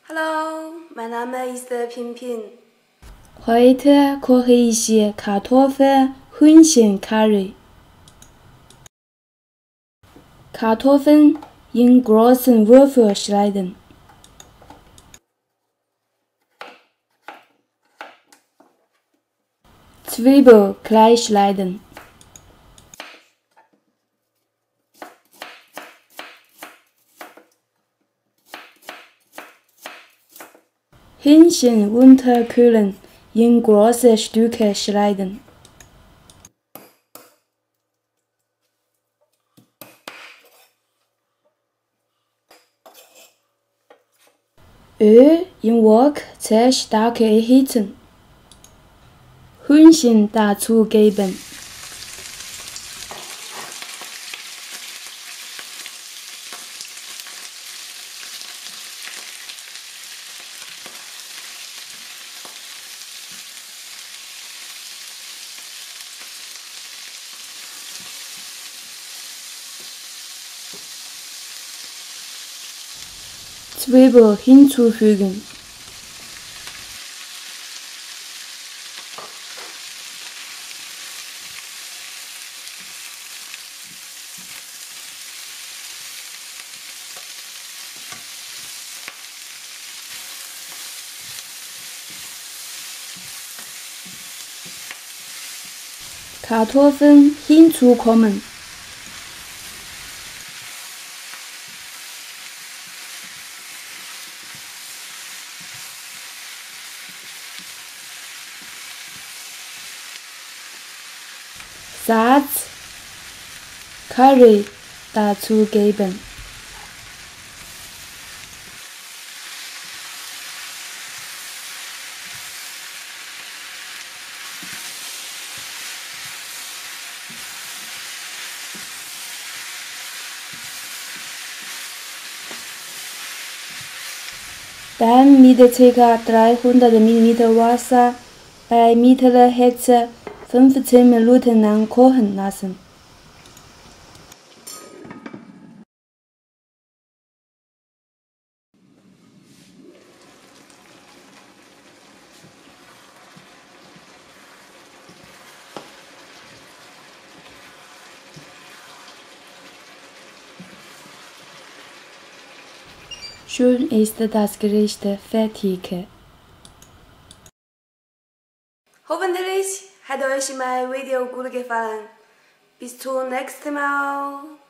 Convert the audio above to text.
Hallo, mein Name ist Pimpin. Heute koche ich Kartoffel-Hühnchen-Curry. Kartoffeln in großen Würfel schneiden. Zwiebel klein schneiden. Hähnchen unterkühlen, in große Stücke schneiden. Öl im Wok sehr stark erhitzen. Hühnchen dazugeben. Zwiebel hinzufügen. Kartoffeln hinzukommen. Salz, Curry dazugeben. Dann mit ca. 300 ml Wasser bei mittlerer Hitze 15 Minuten lang kochen lassen. Schon ist das Gericht fertig. Hoffentlich hat euch mein Video gut gefallen. Bis zum nächsten Mal.